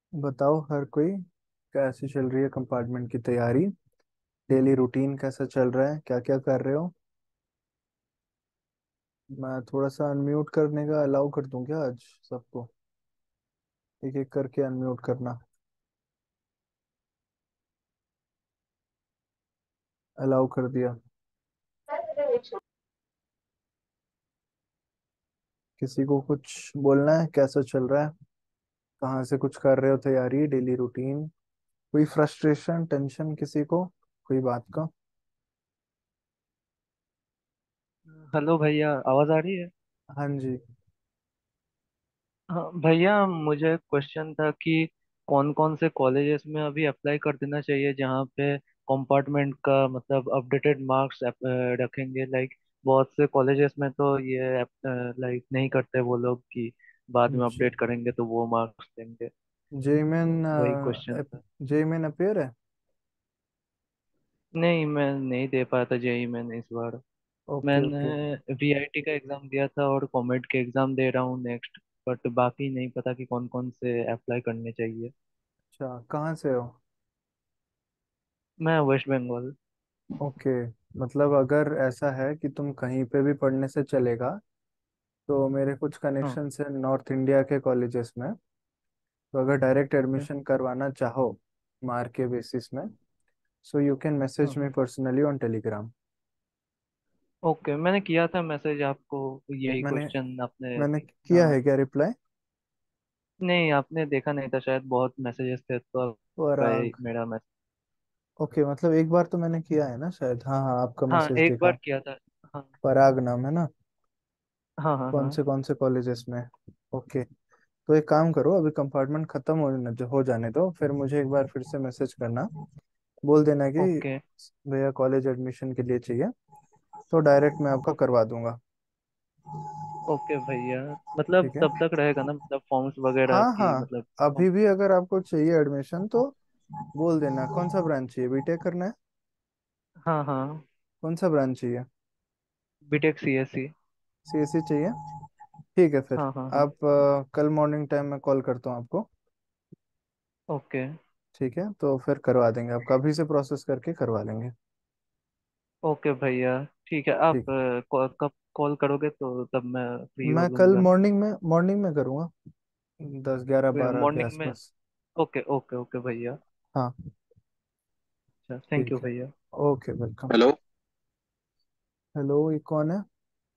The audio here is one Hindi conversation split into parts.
बताओ हर कोई, कैसी चल रही है कंपार्टमेंट की तैयारी? डेली रूटीन कैसा चल रहा है? क्या क्या कर रहे हो? मैं थोड़ा सा अनम्यूट करने का अलाउ कर दूं क्या आज सबको? एक एक करके अनम्यूट करना। अलाउ कर दिया। किसी को कुछ बोलना है? कैसा चल रहा है? कहाँ से कुछ कर रहे हो तैयारी, डेली रूटीन? कोई फ्रस्ट्रेशन, टेंशन किसी को, कोई बात का? हेलो भैया, आवाज आ रही है। हाँ जी। हाँ भैया, मुझे क्वेश्चन था कि कौन कौन से कॉलेजेस में अभी अप्लाई कर देना चाहिए जहाँ पे कंपार्टमेंट का मतलब अपडेटेड मार्क्स रखेंगे। लाइक बहुत से कॉलेजेस में तो ये लाइक नहीं करते वो लोग कि बाद में जी। अपडेट करेंगे तो वो मार्क्स देंगे। जेईमेन। वही क्वेश्चन था। जेईमेन अपेयर है? नहीं, मैं नहीं दे पाया था जेई मैंने इस बार। Okay okay. मैंने वीआईटी का एग्जाम दिया था और कॉमेड के एग्जाम दे रहा हूँ नेक्स्ट। बट बाकी नहीं पता कि कौन कौन से अप्लाई करने चाहिए। अच्छा, कहाँ से हो? मैं वेस्ट बंगाल। ओके। मतलब अगर ऐसा है कि तुम कहीं पे भी पढ़ने से चलेगा, तो मेरे कुछ हाँ। कनेक्शन है नॉर्थ इंडिया के कॉलेजेस में। तो अगर डायरेक्ट ओके। एडमिशन करवाना चाहो मार्क के बेसिस में, so you can message me हाँ। Personally on Telegram. ओके, मैंने किया था मैसेज आपको। यही मैंने क्वेश्चन आपने मैंने किया हाँ। है क्या रिप्लाई? नहीं, आपने देखा नहीं था शायद, बहुत मैसेजेस थे तो भाई पराग। मेरा मैसेज। ओके, मतलब एक बार तो मैंने किया है ना शायद। हाँ हाँ, आपका हाँ, मैसेज एक बार देखा। किया था। हाँ पराग नाम है ना? हाँ हाँ हाँ। कौन से कॉलेजेस में? ओके। तो एक काम करो, अभी कंपार्टमेंट खत्म हो जाने दो, फिर मुझे एक बार फिर से मैसेज करना। बोल देना कि ओके। भैया कॉलेज एडमिशन के लिए चाहिए, तो डायरेक्ट मैं आपका ओ- करवा दूंगा। ओके भैया। मतलब ठीक है। तब तक रहेगा ना, मतलब फॉर्म्स वगैरह हाँ की हाँ। मतलब अभी भी अगर आपको चाहिए एडमिशन तो बोल देना। कौन सा ब्रांच चाहिए? बीटेक करना है? हाँ हाँ। कौन सा ब्रांच चाहिए? BTech CSC. सीएससी चाहिए? ठीक है फिर। हाँ हाँ हाँ। आप कल मॉर्निंग टाइम में कॉल करता हूँ आपको। ओके। ठीक है, तो फिर करवा देंगे, आपका अभी से प्रोसेस करके करवा लेंगे। ओके भैया। ठीक है, आप ठीक। कब कॉल करोगे तो तब मैं फ्री हो मैं कल लूंगा। मॉर्निंग में करूँगा, 10 11 12 के मॉर्निंग में। आसपास। ओके ओके ओके भैया। हाँ। अच्छा, थैंक यू ठीक है। भैया। Okay, welcome. हेलो। हेलो, ये कौन है?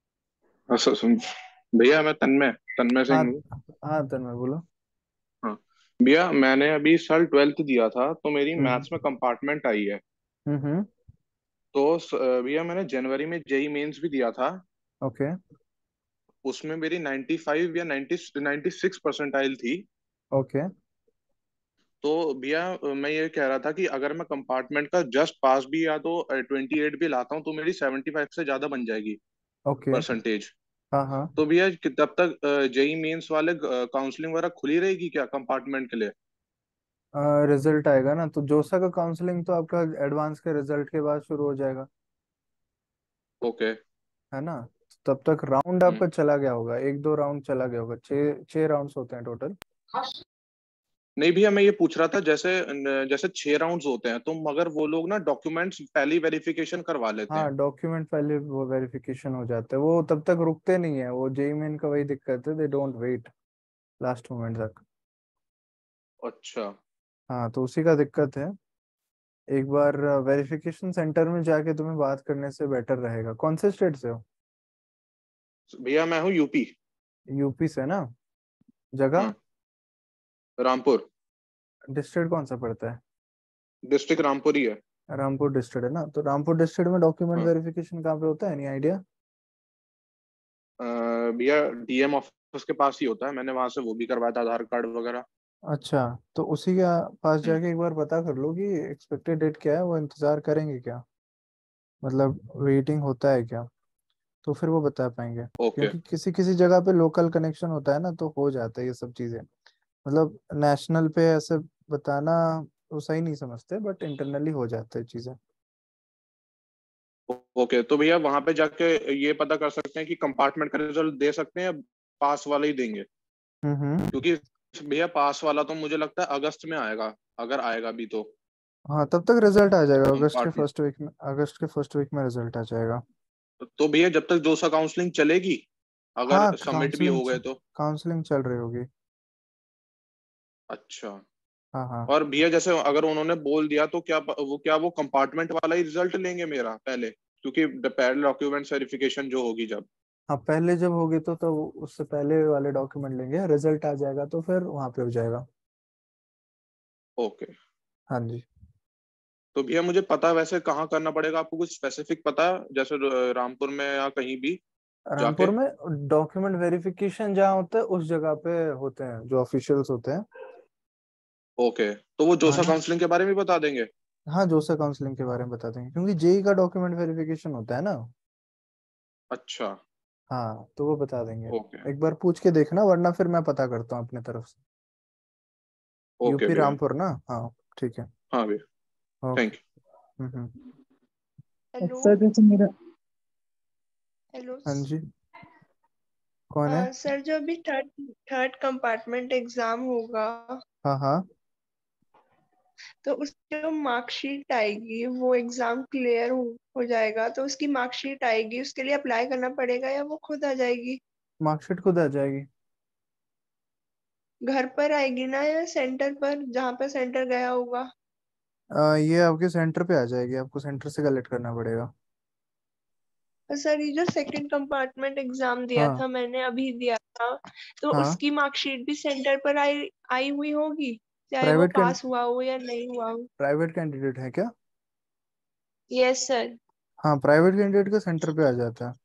भैया मैं तन्मय तन्मय हाँ सिंह हूँ। हाँ, तन्मय बोलो। हाँ भैया, मैंने अभी साल 12th दिया था तो मेरी हम्म मैथ्स में कंपार्टमेंट आई है। हम्म। तो भैया मैंने जनवरी में जेई मेंस भी दिया था। ओके उसमें मेरी 95 या 96 परसेंटाइल थी। ओके तो भैया मैं ये कह रहा था कि अगर मैं कंपार्टमेंट का जस्ट पास भी या तो 28 भी लाता हूँ तो मेरी 75 से ज्यादा बन जाएगी ओके। परसेंटेज। हाँ हाँ। तो भैया तब तक जेई मेंस वाले काउंसलिंग वगैरह खुली रहेगी क्या कंपार्टमेंट के लिए? रिजल्ट आएगा ना तो जोसा का काउंसलिंग तो आपका एडवांस के रिजल्ट के बाद शुरू हो जाएगा, ओके। है ना? तब तक राउंड आपका चला गया होगा, एक दो राउंड चला गया होगा, छः छः राउंड्स होते हैं टोटल। नहीं भैया, मैं ये पूछ रहा था जैसे जैसे 6 राउंड्स होते हैं तो मगर वो लोग ना डॉक्यूमेंट्स पहले वेरिफिकेशन करवा लेते हाँ, हैं। डॉक्यूमेंट पहले वो वेरिफिकेशन हो जाता है, वो तब तक रुकते नहीं है। वो जेई मेन का वही दिक्कत है, they don't wait last moment तक। अच्छा हाँ, तो उसी का दिक्कत है। एक बार वेरिफिकेशन सेंटर में जाके तुम्हें बात करने से बेटर रहेगा। कौन से स्टेट से हो? भैया, मैं हूँ यूपी। यूपी से ना? जगह? हाँ, रामपुर। डिस्ट्रिक्ट कौन सा पड़ता है? डिस्ट्रिक्ट रामपुर ही है। रामपुर डिस्ट्रिक्ट है ना? तो रामपुर डिस्ट्रिक्ट में डॉक्यूमेंट हाँ। वेरिफिकेशन कहाँ पे होता है, एनी आइडिया? भैया डीएम ऑफिस के पास ही होता है, मैंने वहां से वो भी करवाया था आधार कार्ड वगैरह। अच्छा, तो उसी के पास हम्म। जाके एक बार पता कर लो कि एक्सपेक्टेड डेट क्या है, वो इंतजार करेंगे क्या, मतलब वेटिंग होता है क्या, तो फिर वो बता पाएंगे। ओके। क्योंकि किसी किसी जगह पे लोकल कनेक्शन होता है ना, तो हो जाता है ये सब चीज़ें। मतलब नेशनल पे ऐसे बताना वो सही नहीं समझते, बट इंटरनली हो जाता है चीज़ें। ओके, तो भैया वहां पे जाके ये पता कर सकते हैं कि कंपार्टमेंट का रिजल्ट दे सकते हैं या पास वाले ही देंगे? हम्म। क्योंकि भैया पास वाला तो मुझे लगता है अगस्त में आएगा, अगर आएगा भी तो। हाँ तब तक रिजल्ट आ जाएगा, कंपार्टमेंट। अगस्त के फर्स्ट वीक में रिजल्ट आ जाएगा। तो भैया जब तक जोसा काउंसलिंग चलेगी, अगर हाँ सबमिट भी हो गए तो। काउंसलिंग चल रही होगी। अच्छा। हाँ हाँ। और भैया जैसे अगर उन्होंने बोल दिया तो क्या वो कंपार्टमेंट वाला ही रिजल्ट लेंगे मेरा पहले, क्योंकि पहले डॉक्यूमेंट वेरिफिकेशन जो होगी जब। हाँ पहले जब होगी तो उससे पहले वाले डॉक्यूमेंट लेंगे, रिजल्ट आ जाएगा तो फिर वहाँ पे हो जाएगा। ओके। हाँ जी। तो भैया मुझे पता वैसे कहाँ करना पड़ेगा, आपको कुछ स्पेसिफिक पता है, जैसे रामपुर में या कहीं भी जाके। रामपुर में डॉक्यूमेंट वेरिफिकेशन जहाँ होता है उस जगह पे होते हैं जो ऑफिशियल्स होते हैं। ओके, तो वो हाँ जोसा ना। काउंसलिंग के बारे में बता देंगे। हाँ जोसा काउंसलिंग के बारे में बता देंगे, क्योंकि जेई का डॉक्यूमेंट वेरिफिकेशन होता है ना। अच्छा। हाँ तो वो बता देंगे। ओके। एक बार पूछ के देखना, वरना फिर मैं पता करता हूँ अपने तरफ से। ओके यूपी भैया। रामपुर ना। हाँ ठीक है। हाँ भैया। Okay. Thank you. Hmm. Hello. Sir जैसे मेरा। हेलो। हाँ जी। कौन है? सर जो अभी थर्ड थर्ड कंपार्टमेंट एग्जाम होगा, हाँ हाँ। तो उसकी जो मार्कशीट आएगी वो एग्जाम क्लियर हो जाएगा तो उसकी मार्कशीट आएगी, उसके लिए अप्लाई करना पड़ेगा या वो खुद आ जाएगी? मार्कशीट खुद आ जाएगी। घर पर आएगी ना, या सेंटर पर जहाँ पे सेंटर गया होगा? ये आपके सेंटर पे आ जाएगी, आपको सेंटर से कलेक्ट करना पड़ेगा। और सर ये जो सेकंड कंपार्टमेंट एग्जाम दिया हाँ था, मैंने अभी दिया था, तो हाँ। उसकी मार्कशीट भी सेंटर पर आई आई हुई होगी, चाहे वो प्राइवेट कैंड पास हुआ हो या नहीं हुआ हो? प्राइवेट कैंडिडेट है क्या? Yes sir. हाँ प्राइवेट कैंडिडेट का सेंटर पे आ जाता है।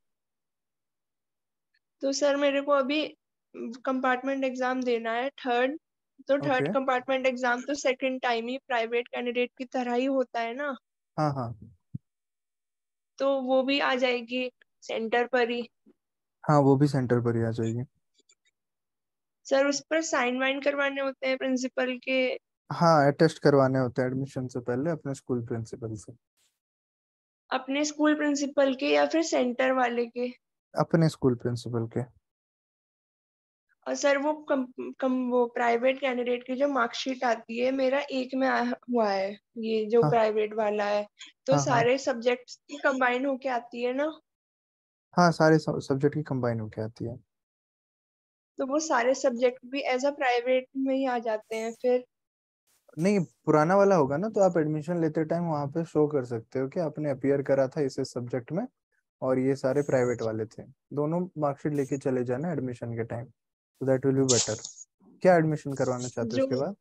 तो सर मेरे को अभी कंपार्टमेंट एग्जाम देना है थर्ड, तो थर्ड ओके। कंपार्टमेंट एग्जाम तो सेकंड टाइम ही प्राइवेट कैंडिडेट की तरह ही होता है ना, हाँ हाँ। तो वो भी आ जाएगी सेंटर पर ही? हाँ वो भी सेंटर पर ही आ जाएगी। सर उस पर साइन वाइन करवाने होते हैं प्रिंसिपल के? हाँ अटेस्ट करवाने होते हैं एडमिशन से पहले अपने स्कूल प्रिंसिपल से। अपने स्कूल प्रिंसिपल के या फिर सेंटर वाले के? अपने स्कूल प्रिंसिपल के। और सर वो वो प्राइवेट कैंडिडेट की जो मार्कशीट आती है, मेरा एक में आया हुआ है ये जो हाँ प्राइवेट वाला है, तो हाँ हाँ। सारे सब्जेक्ट्स की कंबाइन होके आती है ना? हाँ सारे सब्जेक्ट की कंबाइन होके आती है। तो वो सारे सब्जेक्ट भी एज अ प्राइवेट में ही आ जाते हैं फिर? नहीं पुराना वाला होगा ना, तो आप एडमिशन लेते टाइम वहाँ पे शो कर सकते हो कि आपने अपियर करा था इस सब्जेक्ट में, और ये सारे प्राइवेट वाले थे। दोनों मार्कशीट लेके चले जाना एडमिशन के टाइम, तो दैट विल बी बेटर। क्या एडमिशन करवाना चाहते हो जो उसके बाद?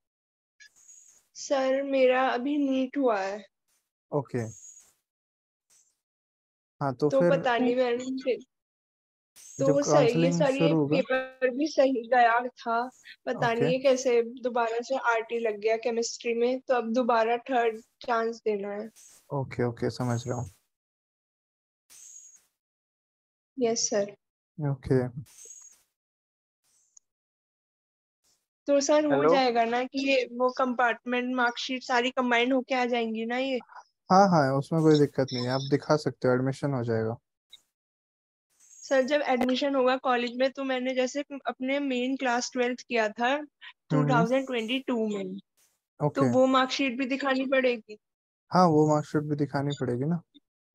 सर मेरा अभी नीट हुआ है, ओके। हाँ तो तो फिर पता नहीं मैंने, तो जब वो सही ये काउंसलिंग सर ये शुरू होगा। पेपर भी सही गया था, पता ओके नहीं ये कैसे दोबारा से आरटी लग गया केमिस्ट्री में, तो अब दोबारा थर्ड चांस देना है। ओके। ओके समझ रहा हूँ। Yes sir. ओके। तो सर हो हेलो। जाएगा ना कि ये वो कंपार्टमेंट मार्कशीट सारी कंबाइंड होके आ जाएंगी ना ये? हाँ हाँ उसमें कोई दिक्कत नहीं है, आप दिखा सकते हो, एडमिशन हो जाएगा। सर जब एडमिशन होगा कॉलेज में, तो मैंने जैसे अपने मेन क्लास ट्वेल्थ किया था हम्म। 2022 में, तो ओके। वो मार्कशीट भी दिखानी पड़ेगी? हाँ वो मार्कशीट भी दिखानी पड़ेगी ना।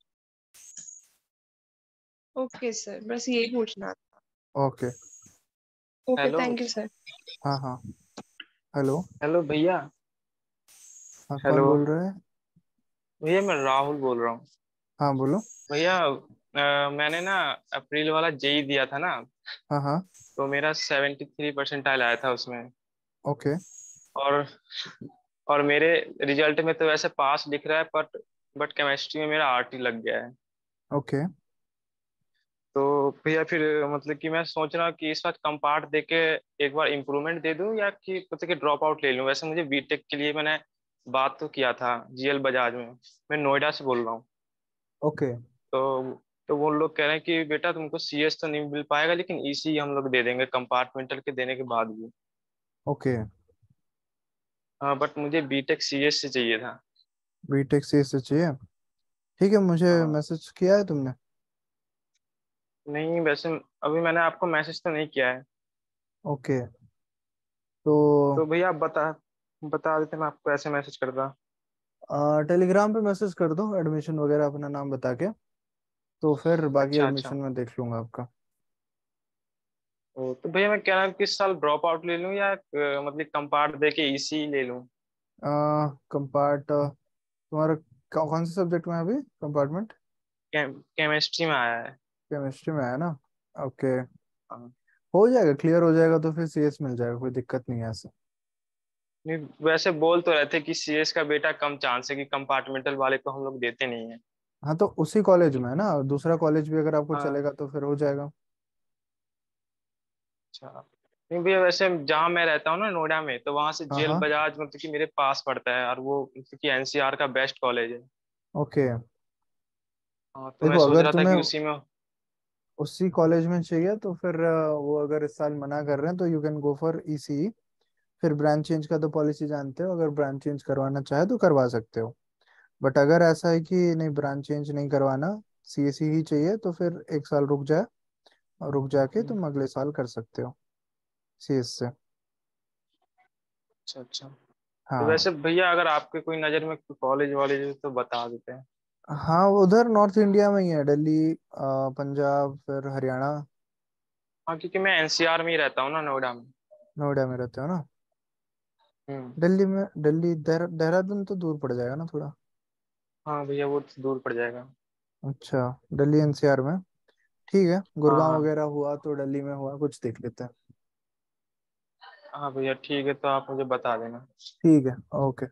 ओके सर, बस यही पूछना था। Okay. Okay hello. Thank you sir. हाँ हाँ। हेलो। हेलो भैया। हाँ कौन हेलो बोल रहे हैं? भैया, मैं राहुल बोल रहा हूँ। हाँ बोलो। भैया मैंने ना अप्रैल वाला जेई दिया था ना, हाँ हाँ। तो मेरा 73% आया था उसमें। ओके। और और मेरे रिजल्ट में तो वैसे पास दिख रहा है, बट केमिस्ट्री में मेरा आरटी लग गया है। ओके। तो भैया फिर मतलब कि मैं सोच रहा हूँ कि इस बार कंपार्ट दे के एक बार इम्प्रूवमेंट दे दूं, या कि मतलब कि ड्रॉप आउट ले लूं। वैसे मुझे बीटेक के लिए मैंने बात तो किया था जीएल बजाज में। मैं नोएडा से बोल रहा हूँ। ओके। तो तो वो लोग कह रहे हैं कि बेटा तुमको सीएस तो नहीं मिल पाएगा, लेकिन ईसी हम लोग दे देंगे कंपार्टमेंटल के देने के बाद भी। ओके। हाँ, बट मुझे बीटेक सीएस से चाहिए था। बीटेक से चाहिए? ठीक है, मुझे हाँ। मैसेज किया है तुमने? नहीं वैसे अभी मैंने आपको मैसेज तो नहीं किया है। ओके। तो तो भैया आप बता बता देते, मैं आपको ऐसे मैसेज करता। टेलीग्राम पे मैसेज कर दो एडमिशन वगैरह अपना नाम बता के, तो फिर बाकी अच्छा अच्छा। एडमिशन में देख लूंगा आपका। तो भैया मैं क्या नाम, किस साल ड्रॉप आउट ले लूं या मतलब कंपार्ट दे के इसी ले लूं? कंपार्ट तुम्हारा कौन से सब्जेक्ट में है अभी कंपार्टमेंट? केमिस्ट्री में आया है। केमिस्ट्री में है ना? ओके। हाँ। हो जाएगा, क्लियर हो जाएगा तो फिर सीएस मिल जाएगा, कोई दिक्कत नहीं है ऐसे। नहीं, वैसे बोल तो रहे थे कि सीएस का बेटा कम चांस है, कि कंपार्टमेंटल वाले को हम लोग देते नहीं है। हाँ तो उसी कॉलेज में है ना, दूसरा कॉलेज भी अगर आपको हाँ। चलेगा तो फिर हो जाएगा। अच्छा। नहीं भैया, वैसे जहाँ मैं रहता हूँ ना नोएडा में, तो वहां से हाँ जेल हाँ। बजाज मतलब कि मेरे पास पड़ता है, और वो मतलब कि एनसीआर का बेस्ट कॉलेज है। ओके। हाँ, तो मैं देखो सोच अगर रहा था तुम्हें कि उसी में। उसी कॉलेज में चाहिए तो फिर वो अगर इस साल मना कर रहे हैं तो you can go for EC. फिर ब्रांच चेंज का तो पॉलिसी जानते हो, अगर ब्रांच चेंज करवाना चाहे तो करवा सकते हो। बट अगर ऐसा है कि नहीं ब्रांच चेंज नहीं करवाना, सीएससी ही चाहिए, तो फिर एक साल रुक जाए, और रुक जाके हम्म, तुम अगले साल कर सकते हो सीएस से। अच्छा अच्छा। तो हाँ। वैसे भैया, अगर आपके कोई नज़र में कॉलेज वॉलेज है तो बता देते हैं। हाँ उधर नॉर्थ इंडिया में ही है, दिल्ली, पंजाब, फिर हरियाणा। हाँ, क्योंकि मैं एनसीआर में ही रहता हूँ ना, नोएडा में। नोएडा में रहते हो ना? हम्म। दिल्ली में, दिल्ली देहरादून तो दूर पड़ जाएगा ना थोड़ा। हाँ भैया, वो तो दूर पड़ जाएगा। अच्छा, दिल्ली एनसीआर में। ठीक है, हाँ गुड़गांव हाँ। वगैरह हुआ तो दिल्ली में हुआ, कुछ देख लेते हैं। हाँ भैया ठीक है, तो आप मुझे बता देना। ठीक है, ओके।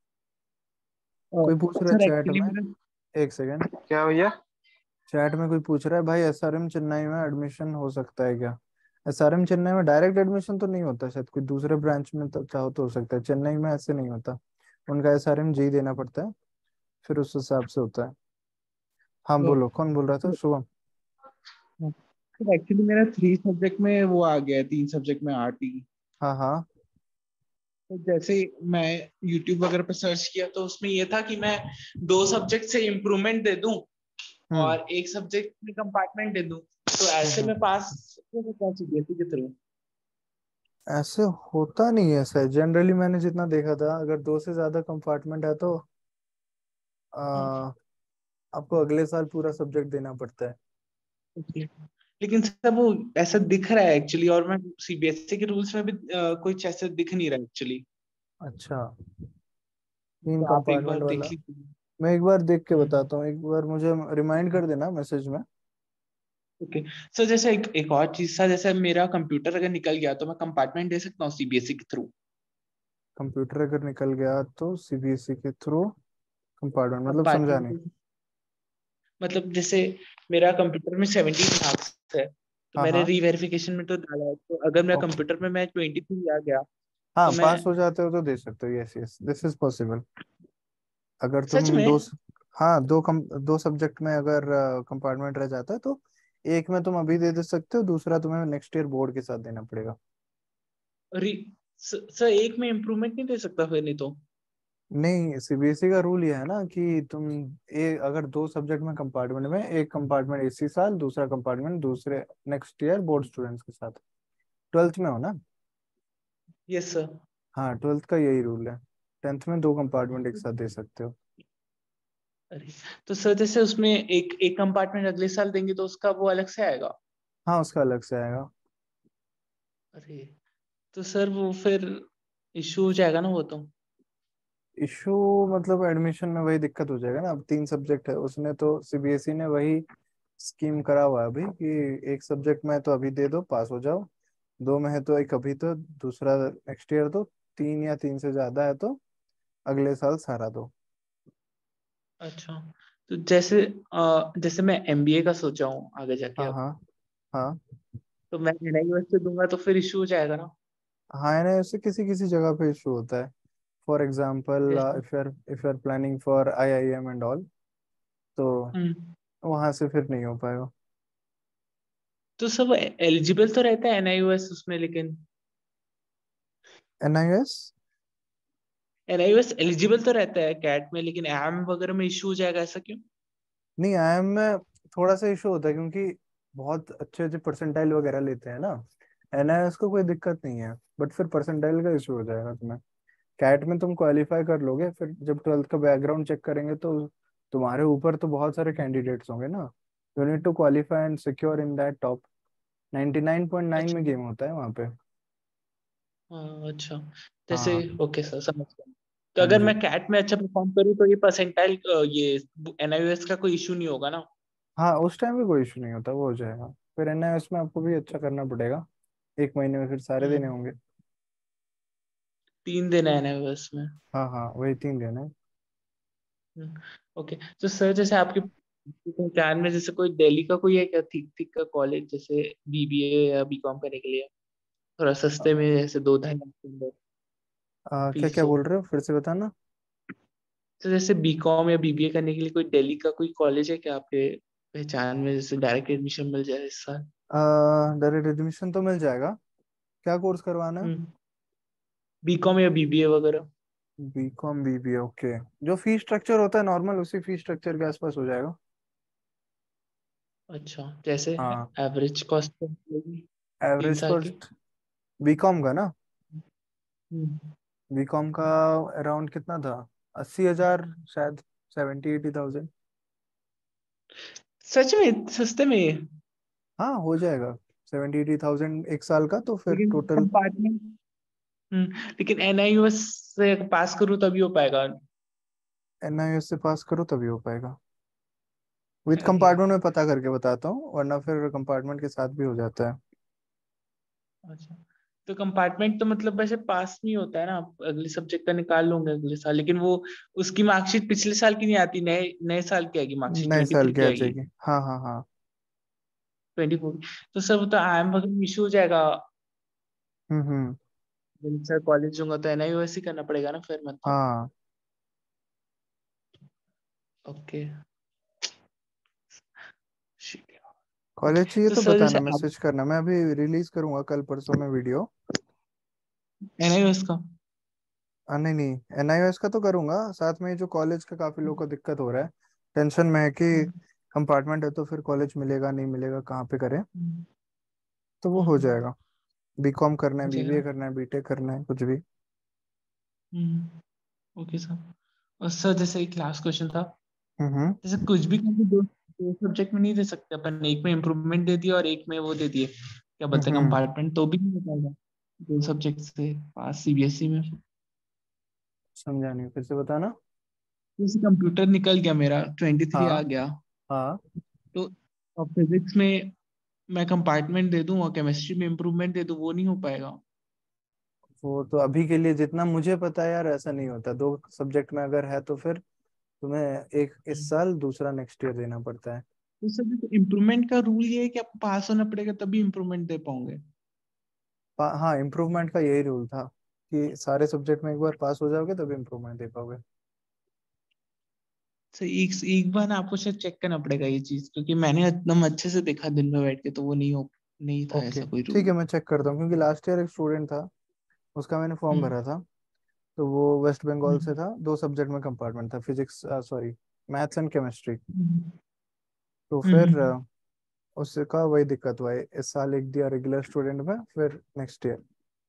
कोई पूछ रहा है सर चैट एक्चुअली में? मेरा एक सेकेंड। क्या भैया? चैट में कोई पूछ रहा है भाई, एसआरएम चेन्नई में एडमिशन हो सकता है क्या? एसआरएम चेन्नई में डायरेक्ट एडमिशन तो नहीं होता, शायद कोई दूसरे ब्रांच में तो चाहो तो हो सकता है, चेन्नई में ऐसे नहीं होता। उनका एसआरएम जी देना पड़ता है, फिर उस हिसाब से होता है। हाँ बोलो, कौन बोल रहा था? शुभम? सर एक्चुअली मेरा 3 सब्जेक्ट में वो आ गया है, 3 सब्जेक्ट में आरटी। हाँ हाँ। तो जैसे मैं यूट्यूब वगैरह पे सर्च किया तो उसमें ये था कि मैं 2 सब्जेक्ट से इम्प्रूवमेंट दे दूं हम्म और एक सब्जेक्ट में कंपार्टमेंट दे दूं, तो ऐसे हम्म। में पास क्या सीबीएसई के थ्रू? ऐसे होता नहीं है सर, जनरली मैंने जितना देखा था, अगर दो से ज्यादा कंपार्टमेंट है तो आ, आपको अगले साल पूरा सब्जेक्ट देना पड़ता है। लेकिन सर वो ऐसा दिख रहा है एक्चुअली, और मैं सीबीएसई के रूल्स में भी कुछ ऐसा दिख नहीं रहा एक्चुअली। अच्छा, 3 तो आप एक कंपार्टमेंट बार वाला? देख लीजिए। मैं एक बार देख के हम्म। बताता हूँ, एक बार मुझे रिमाइंड कर देना मैसेज में। ओके। सर जैसे एक और चीज था, जैसे मेरा कंप्यूटर अगर निकल गया तो मैं कंपार्टमेंट दे सकता हूँ सीबीएसई के थ्रू? कंप्यूटर अगर निकल गया तो सीबीएसई के थ्रू कंपार्टमेंट मतलब समझा नहीं। कंपार्टमेंट मतलब जैसे मेरा कंप्यूटर में 70 मार्क्स है, तो हाँ मैंने हाँ। रीवेरिफिकेशन में तो डाला है, तो अगर मेरा ओके। कंप्यूटर में मैं 23 आ गया हाँ तो मैं। पास हो जाते हो तो दे सकते हो, yes yes, this is possible. अगर सच तुम में? हाँ दो सब्जेक्ट में अगर कंपार्टमेंट रह जाता है तो एक में तुम अभी दे सकते हो, दूसरा तुम्हें नेक्स्ट ईयर बोर्ड के साथ देना पड़ेगा। री सर एक में इम्प्रूवमेंट नहीं दे सकता फिर, नहीं तो? नहीं, सीबीएसई का रूल ये है ना कि तुम अगर दो सब्जेक्ट में कंपार्टमेंट में, एक कंपार्टमेंट इसी साल, दूसरा कंपार्टमेंट दूसरे नेक्स्ट ईयर बोर्ड स्टूडेंट्स के साथ। ट्वेल्थ में हो ना? Yes sir. हाँ ट्वेल्थ का यही रूल है, 10th में 2 कंपार्टमेंट एक साथ दे सकते हो। अरे, तो सर जैसे उसमें एक एक कंपार्टमेंट अगले साल देंगे तो उसका वो अलग से आएगा? हाँ उसका अलग से आएगा। अरे, तो सर वो फिर इश्यू हो जाएगा ना वो तो? इशू मतलब एडमिशन में वही दिक्कत हो जाएगा ना, अब 3 सब्जेक्ट है, उसने तो सीबीएसई ने वही स्कीम करा हुआ है अभी कि एक सब्जेक्ट में है तो अभी दे दो, पास हो जाओ। दो में है तो एक अभी तो, दूसरा नेक्स्ट ईयर दो, तीन या तीन से ज्यादा है तो अगले साल सारा दो। अच्छा। तो जैसे मैं एमबीए का सोचा हूँ आगे जाके हाँ अब, हाँ। हाँ तो मैं एनआईओएस से दूंगा तो फिर इश्यू हो जाएगा ना? हाँ, है ना, ऐसे किसी किसी जगह पे इशू होता है। फॉर एग्जाम्पल जैसे। If you are planning for IIM and all, तो हम्म। वहां से फिर नहीं हो पाएगा। तो सब एलिजिबल तो रहता है एनआईओएस उसमें, लेकिन एनआईएस? एनआईओएस एलिजिबल तो रहता है कैट में, लेकिन एम वगैरह में इश्यू हो जाएगा, ऐसा क्यों? नहीं, आईआईएम में थोड़ा सा इशू होता है क्योंकि बहुत अच्छे अच्छे परसेंटाइल वगैरह लेते हैं ना, एनआईएस को कोई दिक्कत नहीं है, बट फिर परसेंटाइल का इशू हो जाएगा तुम्हें। कैट में तुम क्वालिफाई कर लोगे, फिर जब 12th का बैकग्राउंड चेक करेंगे तो तुम्हारे ऊपर तो बहुत सारे कैंडिडेट्स होंगे ना। You need to qualify and secure in that top 99.9 अच्छा। में गेम होता है वहाँ पे। हाँ, अच्छा। जैसे हाँ। ओके सर, समझ गया। तो हाँ अगर जी। मैं कैट में अच्छा परफॉर्म करूँ तो ये परसेंटाइल, ये एनआईओएस का कोई इशू नहीं होगा ना? हाँ, उस टाइम भी कोई इशू नहीं होता, वो हो जाएगा। फिर एनआईएस में आपको भी अच्छा करना पड़ेगा, एक महीने में फिर सारे देने हम्म। होंगे। 3 दिन है एनआईओएस में। हाँ हाँ, वही 3 दिन है। ओके। तो सर जैसे आपकी पहचान में जैसे कोई दिल्ली का कोई है क्या ठीक ठीक का कॉलेज, जैसे बीबीए या बीकॉम करने के लिए थोड़ा सस्ते में, जैसे 2-2.5 लाख के अंदर क्या क्या फीस हो? बोल रहे हो, फिर से बताना। तो जैसे बीकॉम या बीबीए करने के लिए कोई दिल्ली का कोई कॉलेज है क्या आपके पहचान में, जैसे डायरेक्ट एडमिशन मिल जाए इस साल? डायरेक्ट एडमिशन तो मिल जाएगा। क्या कोर्स करवाना है? बीकॉम या बीबीए वगैरह। BCom BBA, okay. जो फी स्ट्रक्चर होता है नॉर्मल, उसी फी स्ट्रक्चर के आसपास हो जाएगा। अच्छा, जैसे हाँ। एवरेज कॉस्ट होगी 3 एवरेज साल की? कॉस्ट बीकॉम का ना, हम्म। बीकॉम का अराउंड कितना था, 80,000 शायद, 70-80 थाउजेंड। सच में सस्ते में? हाँ, हो जाएगा। 70-80 थाउजेंड एक साल का, तो फिर लेकिन टोटल। कंपार्टमेंट, लेकिन एनआईयूएस से पास करूँ तभी हो पाएगा? एनआईएस से पास करो तभी हो पाएगा। विद अरे कंपार्टमेंट यार। में पता करके बताता हूँ, वरना फिर कंपार्टमेंट के साथ भी हो जाता है। अच्छा, तो कंपार्टमेंट तो मतलब वैसे पास नहीं होता है ना, आप अगले सब्जेक्ट का निकाल लोगे अगले साल, लेकिन वो उसकी मार्कशीट पिछले साल की नहीं आती, नए नए साल की आएगी मार्कशीट, नए साल 23 की की आ आएगी। जाएगी। हाँ हाँ हाँ। 24 की। तो सर वो तो आईएम वगैरह इशू हो जाएगा। हम्म। सर कॉलेज जाऊंगा तो एनआईयूएस ही करना पड़ेगा ना फिर मतलब? हाँ, ओके। ओके। कॉलेज चाहिए तो तो सर बताना, जैसे आप मैसेज करना, मैं अभी रिलीज करूंगा कल परसों में वीडियो। एनआईयूएस का। नहीं नहीं, एनआईओएस का तो करूंगा, साथ में जो कॉलेज का काफी लोगों को दिक्कत हो रहा है, टेंशन में है कि हम्म, कंपार्टमेंट है तो फिर कॉलेज मिलेगा नहीं मिलेगा, कहाँ पे करें, हम्म, तो वो हो हम्म, जाएगा। बीकॉम करना है, हो बीबीए जाएगा। करना है, बीटेक करना है, कुछ भी। Okay sir. और सर जैसे एक लास्ट क्वेश्चन था, हम्म। जैसे कुछ भी करके दो दो सब्जेक्ट में नहीं दे सकते अपन, एक में इम्प्रूवमेंट दे दिया और एक में वो दे दिए, क्या बोलते हैं, हम्म। कंपार्टमेंट, तो भी नहीं हो पाएगा 2 सब्जेक्ट से पास सीबीएसई में? समझा नहीं, फिर से बताना। जैसे कंप्यूटर निकल गया मेरा, 23 आ हाँ गया, हाँ। तो अब फिजिक्स में मैं कंपार्टमेंट दे दूं और केमिस्ट्री में इम्प्रूवमेंट दे दूं, वो नहीं हो पाएगा? वो तो अभी के लिए जितना मुझे पता है यार, ऐसा नहीं होता। 2 सब्जेक्ट में अगर है तो फिर तुम्हें एक इस साल, दूसरा नेक्स्ट ईयर देना पड़ता है। तो सर इम्प्रूवमेंट का रूल ये है कि आपको पास होना पड़ेगा तभी इम्प्रूवमेंट दे पाओगे? हाँ, इम्प्रूवमेंट का यही रूल था कि सारे सब्जेक्ट में एक बार पास हो जाओगे तब इम्प्रूवमेंट दे पाओगे। सर एक बार ना आपको शायद चेक करना पड़ेगा ये चीज, क्योंकि मैंने एकदम अच्छे से देखा दिन में बैठ के, तो वो नहीं था ओके, ऐसा कोई ठीक रूल। है, मैं चेक करता हूँ, क्योंकि लास्ट ईयर एक स्टूडेंट था, उसका मैंने फॉर्म हम्म, भरा था। तो वो वेस्ट बंगाल से हम्म, था, 2 सब्जेक्ट में कंपार्टमेंट था, physics, sorry, maths and chemistry. Hmm, तो फिर हम्म। उसका वही दिक्कत हुआ है, इस साल एक दिया रेगुलर स्टूडेंट में, फिर नेक्स्ट ईयर।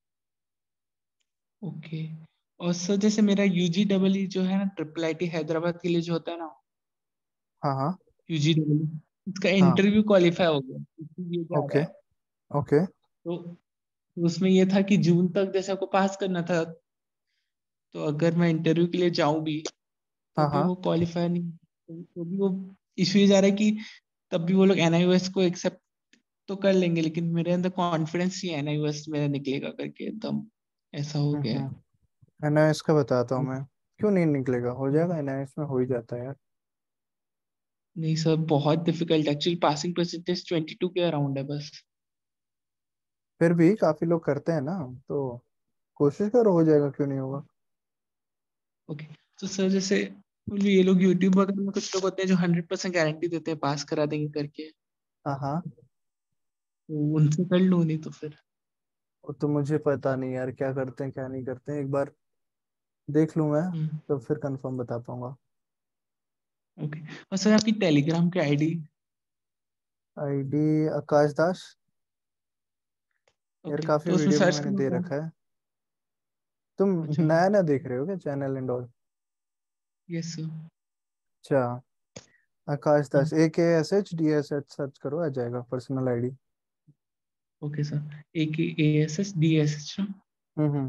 ओके। और सर जैसे मेरा यूजी डबल ई जो है ना, ट्रिपल आईटी हैदराबाद के लिए जो होता है ना, हाँ हाँ यूजी डबल ई, इसका हाँ। इंटरव्यू क्वालिफाई हो गया, इसलिए जा रहा ओके है। ओके। तो उसमें ये था कि जून तक जैसे आपको पास करना था, तो अगर मैं इंटरव्यू के लिए जाऊं भी तो हाँ भी हाँ। वो क्वालिफाई नहीं, तो भी वो इशू ये जा रहा है कि तब भी वो लोग एनआईओएस को एक्सेप्ट तो कर लेंगे, लेकिन मेरे अंदर कॉन्फिडेंस ही एनआईओएस मेरा निकलेगा करके एकदम ऐसा हो गया है। एनआईएस का बताता हूँ मैं। क्यों नहीं निकलेगा, हो जाएगा, एनआईएस में हो ही जाता है यार। नहीं सर, बहुत डिफिकल्ट, एक्चुअली पासिंग परसेंटेज 22 के अराउंड है बस। फिर भी काफी लोग करते हैं ना, तो कोशिश करो, हो जाएगा, क्यों नहीं होगा। ओके। तो सर जैसे ये लोग यूट्यूब वगैरह में कुछ लोग होते हैं जो 100% गारंटी देते हैं पास करा देंगे करके, हाँ हाँ। तो उनसे कर लूँ नहीं तो फिर? वो तो मुझे पता नहीं यार, क्या करते हैं क्या नहीं करते हैं, एक बार देख लूँ मैं, हम्म। तो फिर कंफर्म बता पाऊंगा। ओके। और सर आपकी टेलीग्राम की आईडी? आईडी आकाश दास। यार ओके, काफी तो उसमें वीडियो भी सर्च मैंने करना दे होगा। रखा है। तुम अच्छा। नया ना देख रहे हो क्या channel and all? Yes sir. अच्छा, आकाश दास AKSHDSH सर्च करो, आ जाएगा personal ID. Okay sir, AKASSDSH। Hmm.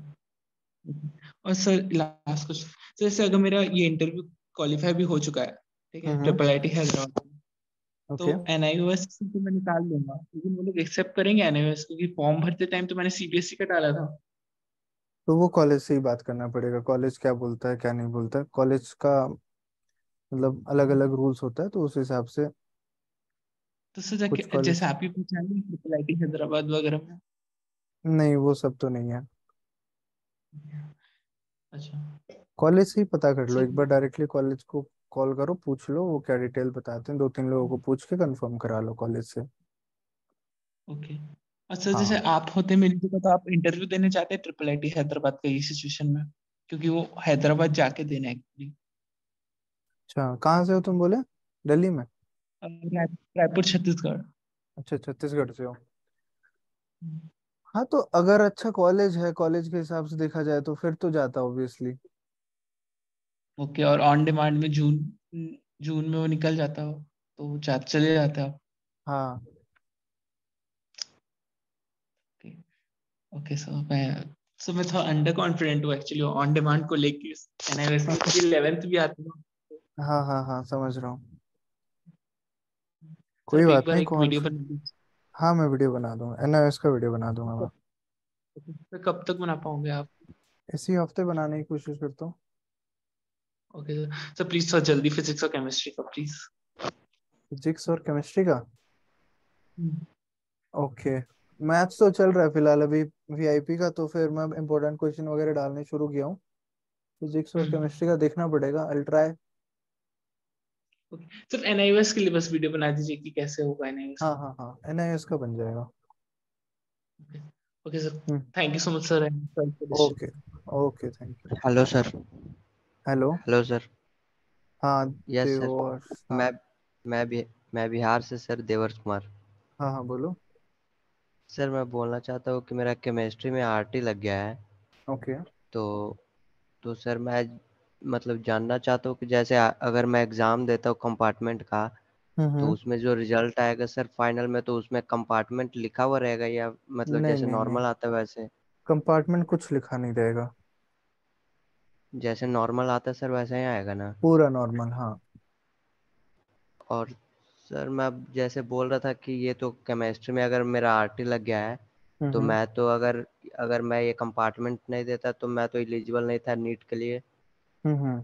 और सर लास्ट क्वेश्चन, जैसे अगर मेरा ये इंटरव्यू क्वालिफाई भी हो चुका है, ठीक है, हम्म। ट्रिपल आईटी हैदराबाद में, तो ओके। NIOS से तो मैं निकाल लूंगा, लेकिन वो लोग एक्सेप्ट करेंगे NIOS? क्योंकि फॉर्म भरते टाइम तो मैंने CBSE का डाला था। तो वो कॉलेज से ही बात करना पड़ेगा, कॉलेज क्या बोलता है क्या नहीं बोलता है, कॉलेज का मतलब अलग अलग रूल्स होता है, तो उस हिसाब से तो सर कुछ जैसे कॉलेज। आपकी पहचान है ट्रिपल आईटी हैदराबाद वगैरह में? नहीं, वो सब तो नहीं है। अच्छा कॉलेज से ही पता कर लो सर। एक बार, डायरेक्टली कॉलेज को कॉल करो, पूछ लो वो क्या डिटेल बताते हैं, 2-3 लोगों को पूछ के कंफर्म करा लो कॉलेज से। ओके। और सर जैसे हाँ। आप होते मेरी जगह, तो आप इंटरव्यू देने चाहते हैं ट्रिपल आईटी हैदराबाद का ये सिचुएशन में? क्योंकि वो हैदराबाद जाके देना है एक्चुअली। अच्छा, कहाँ से हो तुम बोले? दिल्ली में? रायपुर छत्तीसगढ़। अच्छा, छत्तीसगढ़ से हो। हाँ, तो अगर अच्छा कॉलेज है, कॉलेज के हिसाब से देखा जाए तो फिर तो जाता ऑब्वियसली। ओके, और ऑन डिमांड में जून जून में वो निकल जाता हो तो चले जाता हो? हाँ। ओके। ओके सर मैं थोड़ा अंडर कॉन्फिडेंट हूँ एक्चुअली ऑन डिमांड को लेके। NIOS में क्योंकि 11th भी आती है। हाँ हाँ हाँ, समझ रहा हूँ। सर कोई आप एक बात बार नहीं, एक कौन वीडियो सा। बना दीजिए। हाँ, मैं वीडियो बना दूंगा, NIS का वीडियो बना दूंगा मैं। सर कब तक बना पाओगे आप? इसी हफ्ते बनाने की कोशिश करता हूँ। Okay sir. Sir please sir जल्दी फिजिक्स और केमिस्ट्री का प्लीज। फिजिक्स और केमिस्ट्री का? ओके। मैथ्स तो चल रहा है फिलहाल अभी, VIP का, तो फिर मैं इंपॉर्टेंट क्वेश्चन वगैरह डालने शुरू किया हूँ। फिजिक्स और केमिस्ट्री का देखना पड़ेगा, अल्ट्राई। ओके सर NIOS के लिए बस वीडियो बना दीजिए कि कैसे होगा NIOS। हाँ हाँ हाँ, NIS का बन जाएगा। Okay. Okay sir, hmm. Thank you so much sir. Okay. Okay, thank you. Hello sir. Hello. Hello sir. हाँ। Yes sir. देवर। मैं हाँ मैं भी मैं बिहार से सर, देवर्ष कुमार। हाँ हाँ, बोलो। सर मैं बोलना चाहता हूँ कि मेरा केमिस्ट्री में RT लग गया है। ओके। तो सर मैं मतलब जानना चाहता हूँ कि जैसे अगर मैं एग्ज़ाम देता हूँ कंपार्टमेंट का, तो हम्म। उसमें जो रिजल्ट आएगा सर फाइनल में, तो उसमें कंपार्टमेंट लिखा हुआ रहेगा या मतलब नहीं जैसे नहीं नहीं, नॉर्मल आता है वैसे? कंपार्टमेंट कुछ लिखा नहीं रहेगा। जैसे नॉर्मल आता है सर वैसा ही आएगा ना? पूरा नॉर्मल, हाँ। और सर मैं अब जैसे बोल रहा था कि ये तो केमिस्ट्री में अगर मेरा RT लग गया है, तो हम्म। मैं तो अगर अगर मैं ये कंपार्टमेंट नहीं देता तो मैं तो एलिजिबल नहीं था नीट के लिए। हम्म।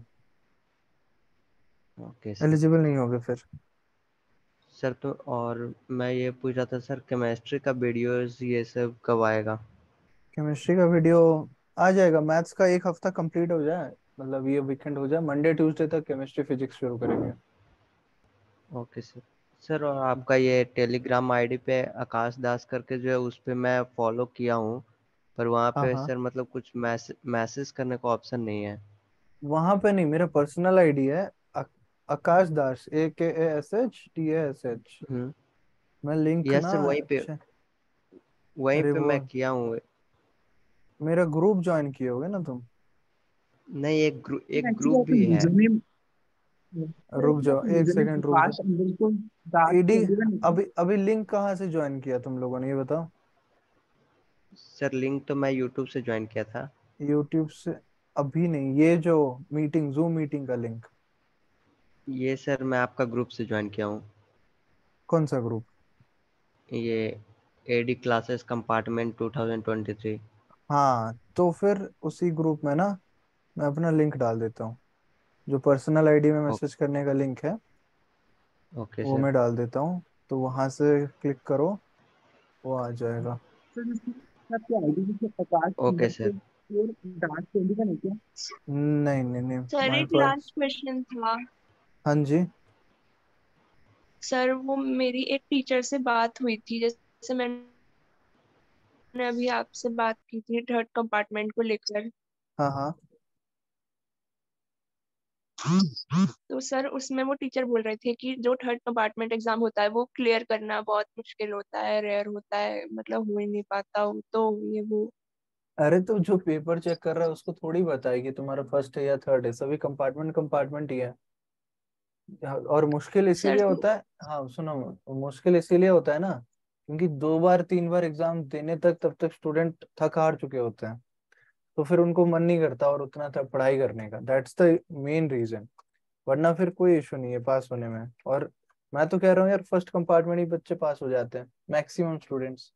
Okay sir. एलिजिबल नहीं होगे फिर। सर तो और मैं ये पूछ रहा था सर, केमिस्ट्री का वीडियोस ये सब कब आएगा? केमिस्ट्री का वीडियो आ जाएगा, मैथ्स का एक हफ्ता कंप्लीट हो जाए, मतलब ये वीकेंड हो जाए, मंडे ट्यूसडे तक केमिस्ट्री फिजिक्स शुरू करेंगे। Okay sir. सर और आपका ये टेलीग्राम आईडी पे आकाश दास करके जो है उस पे मैं फॉलो किया हूँ, पर वहाँ हाँ पे हाँ, सर मतलब कुछ मैसेज करने का ऑप्शन नहीं है। वहां पे नहीं, मेरा पर्सनल आईडी है। आकाश दास, AKASHDASH। हम्म। मैं लिंक यस ना। सर, अच्छा। वहीं अरे पे वो, मैं किया हूँ। मेरा ग्रुप ज्वाइन किए होगे ना तुम? नहीं, एक एक्चुअली ग्रुप आप भी है। यूजर नेम, रुक जाओ, एक सेकंड रुक जाओ। Akash underscore Das ED. चंडीगढ़ है क्या? अभी अभी लिंक कहाँ से ज्वाइन किया तुम लोगों ने, ये बताओ। सर लिंक तो मैं यूट्यूब से ज्वाइन किया था। यूट्यूब से? अभी नहीं, ये जो मीटिंग, जूम मीटिंग का लिंक। ये सर मैं आपका ग्रुप से ज्वाइन किया हूँ। कौन सा ग्रुप? ये AD क्लासेस कंपार्टमेंट 2023। हाँ, तो फिर उसी ग्रुप में ना मैं अपना लिंक डाल देता हूँ, जो पर्सनल आईडी में ओ, मैसेज करने का लिंक है, ओके वो सर। मैं डाल देता हूँ। तो वहां से क्लिक करो, वो आ जाएगा। सर इसमें आपकी आईडी से Akash okay sir. Underscore Das Chandigarh है क्या? नहीं नहीं नहीं, सर माय एक पर। लास्ट क्वेश्चन था। हाँ जी। सर वो मेरी एक टीचर से बात हुई थी, जैसे मैंने अभी आपसे बात की थी थर्ड कंपार्टमेंट को लेकर। हाँ हाँ। तो सर उसमें वो टीचर बोल रहे थे कि जो थर्ड कंपार्टमेंट एग्जाम होता है वो क्लियर करना बहुत मुश्किल होता है, रेयर होता है, मतलब हो ही नहीं पाता हो, तो ये वो। अरे तो जो पेपर चेक कर रहा है उसको थोड़ी बताए कि तुम्हारा फर्स्ट है या थर्ड है, सभी कंपार्टमेंट कंपार्टमेंट ही है। और मुश्किल सर इसीलिए तो होता है, हाँ सुनो, मुश्किल इसीलिए होता है ना क्योंकि 2 बार 3 बार एग्जाम देने तक तब तक स्टूडेंट थक हार चुके होते हैं, तो फिर उनको मन नहीं करता और उतना तक पढ़ाई करने का। That's the main reason. वरना फिर कोई इशू नहीं है पास होने में। और मैं तो कह रहा हूँ यार, फर्स्ट कंपार्टमेंट ही बच्चे पास हो जाते हैं मैक्सिमम स्टूडेंट्स,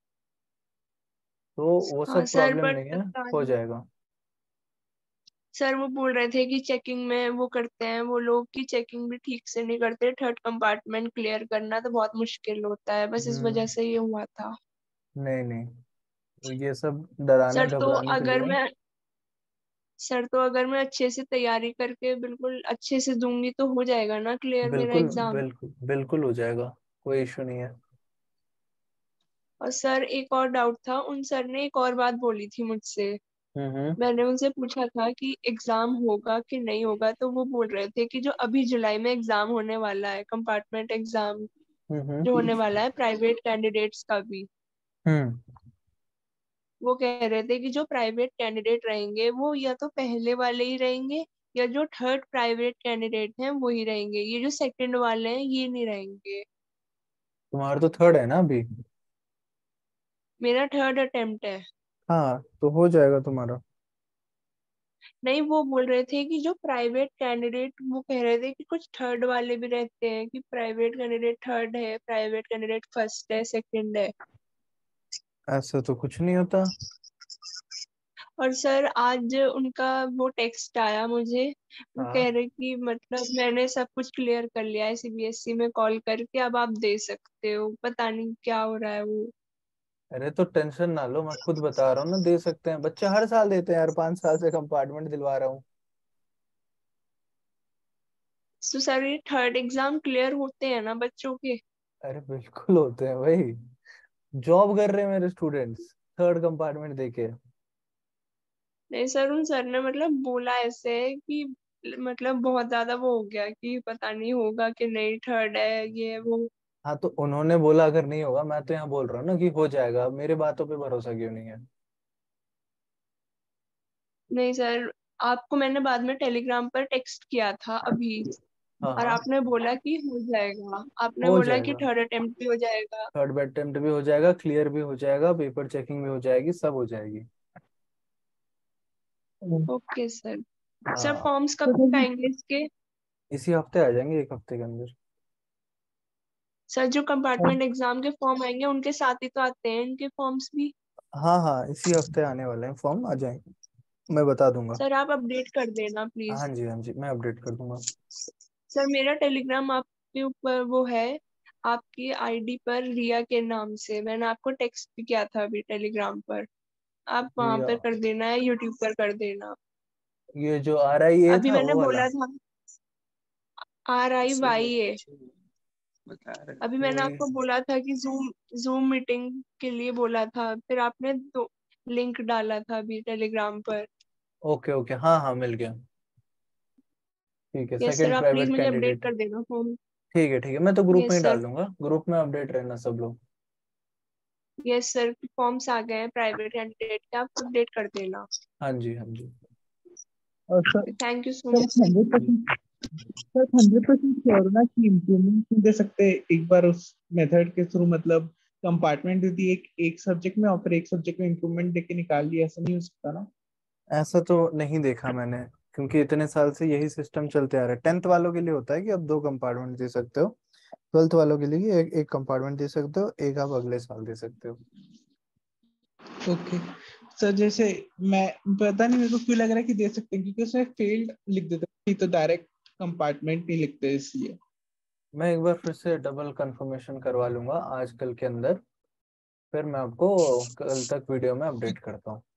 तो वो हाँ सब सर, प्रॉब्लम बट नहीं है, पता हो नहीं। जाएगा। सर वो बोल रहे थे कि चेकिंग में वो करते हैं वो लोग की चेकिंग भी ठीक से नहीं करते, थर्ड कंपार्टमेंट क्लियर करना तो बहुत मुश्किल होता है, बस इस वजह हम्म। से ये हुआ था। नहीं नहीं, तो ये सब डराने सर तो घबराने के अगर लिए। मैं सर तो अगर मैं अच्छे से तैयारी करके बिल्कुल अच्छे से दूंगी तो हो जाएगा ना क्लियर मेरा बिल्कुल एग्जाम। बिल्कुल बिल्कुल हो जाएगा, कोई इशू नहीं है। और सर एक और डाउट था, उन सर ने एक और बात बोली थी मुझसे। हम्म। मैंने उनसे पूछा था कि एग्जाम होगा कि नहीं होगा, तो वो बोल रहे थे कि जो अभी जुलाई में एग्जाम होने वाला है, कंपार्टमेंट एग्जाम हम्म। जो होने वाला है प्राइवेट कैंडिडेट्स का भी, हम्म। वो कह रहे थे कि जो प्राइवेट कैंडिडेट रहेंगे वो या तो पहले वाले ही रहेंगे या जो थर्ड प्राइवेट कैंडिडेट हैं वो ही रहेंगे, ये जो सेकंड वाले हैं ये नहीं रहेंगे। तुम्हारा तो थर्ड है ना अभी। मेरा थर्ड अटेम्प्ट है। हाँ तो हो जाएगा तुम्हारा। नहीं, वो बोल रहे थे कि जो प्राइवेट कैंडिडेट, वो कह रहे थे कि कुछ थर्ड वाले भी रहते हैं, कि प्राइवेट कैंडिडेट थर्ड है, प्राइवेट कैंडिडेट फर्स्ट है, सेकंड है। ऐसा तो कुछ नहीं होता। और सर आज उनका वो टेक्स्ट आया मुझे, वो हाँ। कह रहे कि मतलब मैंने सब कुछ क्लियर कर लिया है सीबीएसई में कॉल करके, अब आप दे सकते हो, पता नहीं क्या हो रहा है वो। अरे तो टेंशन ना लो, मैं खुद बता रहा हूँ ना, दे सकते हैं, बच्चे हर साल देते हैं यार, 5 साल से कंपार्टमेंट दिलवा रहा हूँ। तो सर ये थर्ड एग्जाम क्लियर होते हैं ना बच्चों के? अरे बिल्कुल होते हैं भाई, जॉब कर रहे हैं मेरे स्टूडेंट्स थर्ड कंपार्टमेंट देके। नहीं सर, उन सर ने मतलब बोला ऐसे है कि मतलब बहुत ज्यादा वो हो गया कि पता नहीं होगा कि नहीं, थर्ड है ये वो। हाँ तो उन्होंने बोला अगर नहीं होगा, मैं तो यहाँ बोल रहा हूँ ना कि हो जाएगा, अब मेरे बातों पे भरोसा क्यों नहीं है। नहीं सर, आपको मैंने बाद में टेलीग्राम पर टेक्स्ट किया था अभी, हाँ और हाँ, आपने बोला कि हो जाएगा, आपने हो बोला कि जाएगा। थर्ड अटेम्प्ट भी हो जाएगा। थर्ड अटेम्प्ट भी हो जाएगा, क्लियर भी हो जाएगा, पेपर चेकिंग भी हो जाएगी, सब हो जाएगी। Okay sir. सर हाँ, फॉर्म्स कब तक आएंगे इसके? इसी हफ्ते आ जाएंगे, 1 हफ्ते के अंदर। सर जो कंपार्टमेंट एग्जाम के फॉर्म आएंगे उनके साथ ही तो आते हैं इनके फॉर्म्स भी? हाँ हाँ, इसी हफ्ते आने वाले हैं, फॉर्म आ जाएंगे, मैं बता दूंगा। सर आप अपडेट कर देना हाँ प्लीज। जी हाँ जी, मैं अपडेट कर दूंगा। सर मेरा टेलीग्राम आपके ऊपर वो है, आपकी आईडी पर रिया के नाम से मैंने आपको टेक्स्ट भी किया था अभी टेलीग्राम पर, आप वहां ये पर कर देना है, यूट्यूब पर कर देना। ये जो RIA अभी था मैंने वो वाला। बोला था RIYA। अभी मैंने ये आपको बोला था कि जूम जूम मीटिंग के लिए बोला था, फिर आपने दो लिंक डाला था अभी टेलीग्राम पर। ओके ओके, हाँ हाँ मिल गया। ठीक है, यस सर, सेकंड आप प्लीज प्राइवेट मुझे अपडेट कैंडिडेट। कर देना फॉर्म। ठीक है, मैं तो ग्रुप में यस ही सर। डाल दूंगा, ग्रुप में अपडेट रहना सब लोग। यस सर, फॉर्म्स आ गए हैं प्राइवेट कैंडिडेट के, आप अपडेट कर देना। हाँ जी हाँ जी। और sir thank you so sir much. 100% sir 100% sure ना कि इम्प्रूवमेंट नहीं दे सकते एक बार उस मेथड के थ्रू, मतलब कंपार्टमेंट दे दी एक एक सब्जेक्ट में और फिर एक सब्जेक्ट में इम्प्रूवमेंट देके निकाल लिया, ऐसा नहीं हो सकता ना? ऐसा तो नहीं देखा मैंने, क्योंकि इतने साल से यही सिस्टम चलते आ रहा है। 10th वालों के लिए होता है कि अब 2 कंपार्टमेंट दे सकते हो, 12th वालों के लिए एक एक कंपार्टमेंट दे सकते हो, एक आप अगले साल दे सकते हो। ओके सर, जैसे मैं पता नहीं मेरे को क्यों लग रहा है कि दे सकते हैं, क्योंकि उसमें फेल्ड लिख देते हैं तो डायरेक्ट कंपार्टमेंट नहीं लिखते इसलिए। मैं एक बार फिर से डबल कंफर्मेशन करवा लूंगा आज कल के अंदर, फिर मैं आपको कल तक वीडियो में अपडेट करता हूँ।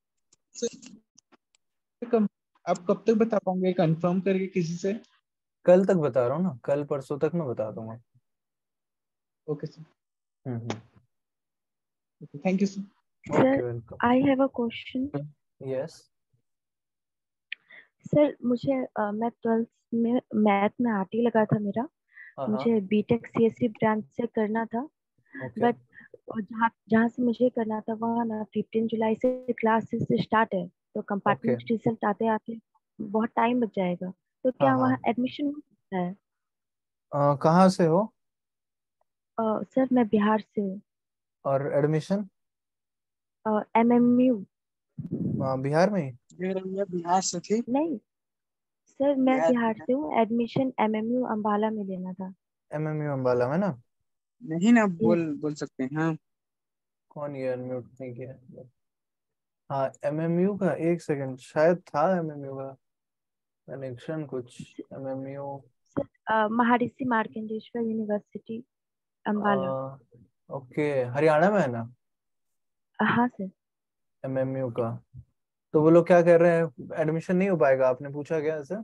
आप कब तक बता पाओगे कंफर्म करके किसी से? कल तक बता रहा हूँ ना, कल परसों तक मैं बता दूंगा। Okay sir, hmm. Thank you sir. Okay, Sir, welcome. I have a question. Yes. Sir मुझे मैं 12th में मैथ में आरटी लगा था मेरा। हाँ हाँ मुझे बीटेक सीएससी ब्रांच से करना था, ओके बट जहाँ जहाँ से मुझे करना था वहाँ ना 15 जुलाई से क्लासेस स्टार्ट है, तो ओके कंपार्टमेंट रिजल्ट आते आते बहुत टाइम लग जाएगा। तो हाँ क्या वहाँ हाँ एडमिशन हो सकता है? कहाँ से हो सर मैं बिहार से हूँ। और एडमिशन एमएमयू। बिहार में ही? ये रंगिया बिहार से थी। नहीं सर, मैं बिहार बिहार बिहार से हूँ, एडमिशन एमएमयू अम्बाला में लेना था। एमएमयू अम्बाला में ना? नहीं ना, यस। बोल सकते हैं हाँ। कौन ये अनम्यूट नहीं किया? हाँ एमएमयू का, एक सेकंड, शायद था एमएमयू का कनेक्शन कुछ। MMU sir Maharishi Markandeshwar university Ambala. Okay, Haryana में है ना हाँ सर। एमएमयू का? तो वो लोग क्या कर रहे हैं, एडमिशन नहीं हो पाएगा? आपने पूछा क्या ऐसे?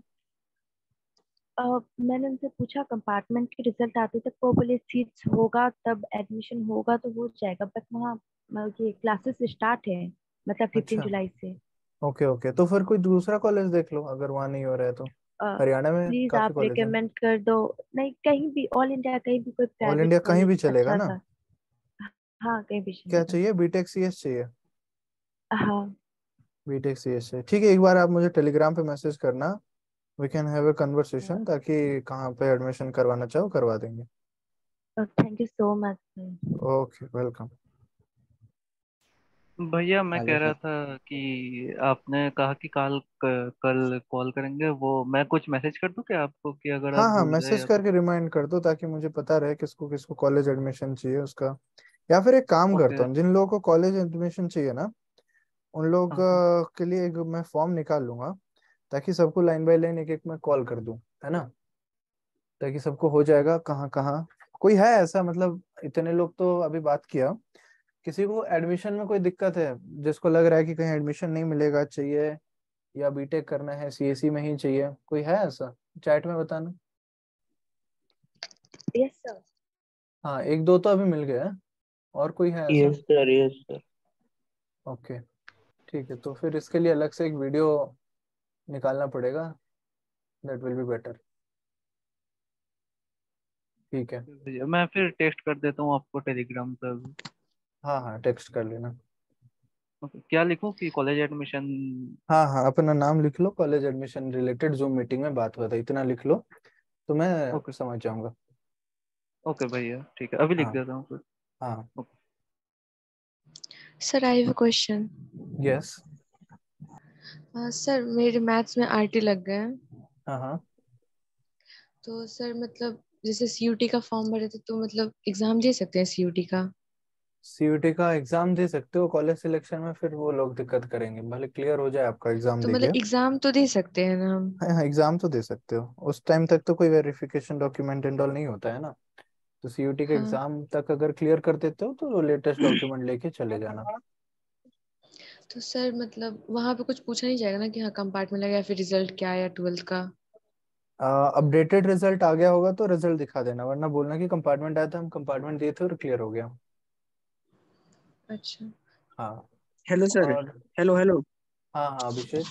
मैंने उनसे पूछा कंपार्टमेंट के रिजल्ट आते तक, वो बोले सीट्स होगा तब एडमिशन होगा तो हो जाएगा, बट वहाँ ये क्लासेस स्टार्ट है, मतलब 15 अच्छा जुलाई से। ओके ओके, तो फिर कोई दूसरा कॉलेज देख लो अगर वहाँ नहीं हो रहा है तो। हरियाणा में प्लीज काफी आप कॉलेज है। रिकमेंड कर दो। नहीं, कहीं भी ऑल इंडिया कहीं भी कोई ऑल प्राइवेट इंडिया कहीं कॉलेज भी चलेगा अच्छा ना? सा। हाँ कहीं भी क्या चलेगा। चाहिए, बीटेक सीएस चाहिए? हाँ। बीटेक सीएस चाहिए, ठीक है। एक बार आप मुझे टेलीग्राम पे मैसेज करना, we can have a conversation, ताकि कहाँ पे एडमिशन करवाना चाहो करवा देंगे। Thank you so much sir. Okay welcome. भैया मैं हेलो कह रहा सर। था कि आपने कहा कि कल कॉल करेंगे, वो मैं कुछ मैसेज कर दूं क्या आपको, कि अगर आप हाँ हाँ, भूल गए मैसेज या तो? करके रिमाइंड कर दो ताकि मुझे पता रहे किसको किसको कॉलेज एडमिशन चाहिए उसका। या फिर एक काम ओके। करता हूँ, जिन लोगों को कॉलेज एडमिशन चाहिए ना, उन लोग हाँ हाँ। के लिए एक मैं फॉर्म निकाल लूंगा, ताकि सबको लाइन बाय लाइन एक एक में कॉल कर दूं, है ना? ताकि सबको हो जाएगा कहाँ कहाँ। कोई है ऐसा, मतलब इतने लोग तो अभी बात किया, किसी को एडमिशन में कोई दिक्कत है जिसको लग रहा है कि कहीं एडमिशन नहीं मिलेगा, चाहिए या बीटेक करना है सीएससी में ही चाहिए, कोई है ऐसा? चैट में बताना। Yes sir. हाँ एक दो तो अभी मिल गए हैं, और कोई है ऐसा? Yes sir, yes sir. Okay ठीक है, तो फिर इसके लिए अलग से एक वीडियो निकालना पड़ेगा, दैट विल बी बेटर। ठीक है। भैया मैं फिर टेस्ट कर देता हूँ आपको टेलीग्राम पर। हाँ हाँ, टेक्स्ट कर लेना। ओके, क्या लिखूं कि कॉलेज एडमिशन? हाँ हाँ, अपना नाम लिख लो, college admission related Zoom meeting में बात हुआ था, इतना लिख लो तो मैं ओके। समझ जाऊंगा। ओके भैया ठीक है, अभी लिख हाँ देता हूँ फिर। हाँ। Okay. Sir I have a question. Yes. Sir मेरे मैथ्स में आरटी लग गए हैं, हाँ हाँ। तो सर मतलब जैसे सीयूटी का फॉर्म भरे थे, तो मतलब एग्जाम दे सकते हैं सीयूटी का? सीयूटी का एग्जाम दे सकते हो, कॉलेज सिलेक्शन में फिर वो लोग दिक्कत करेंगे, भले क्लियर हो जाए आपका एग्जाम तो देके। मतलब एग्जाम तो दे सकते हैं ना हम? हाँ हाँ, एग्जाम तो दे सकते हो, उस टाइम तक तो कोई वेरिफिकेशन डॉक्यूमेंट एंड ऑल नहीं होता है ना। तो सीयूटी के हाँ। एग्जाम तक अगर क्लियर कर देते हो तो लेटेस्ट डॉक्यूमेंट लेके चले जाना। तो सर मतलब वहां पे कुछ पूछा नहीं जाएगा ना कि हाँ कंपार्टमेंट लगा या फिर रिजल्ट क्या आया 12th का? अपडेटेड रिजल्ट आ गया होगा तो रिजल्ट दिखा देना, वरना बोलना कि कंपार्टमेंट आया था, हम कंपार्टमेंट दिए थे और क्लियर हो गया। अच्छा। हाँ। Hello sir. और हेलो हेलो। हाँ हाँ अभिषेक।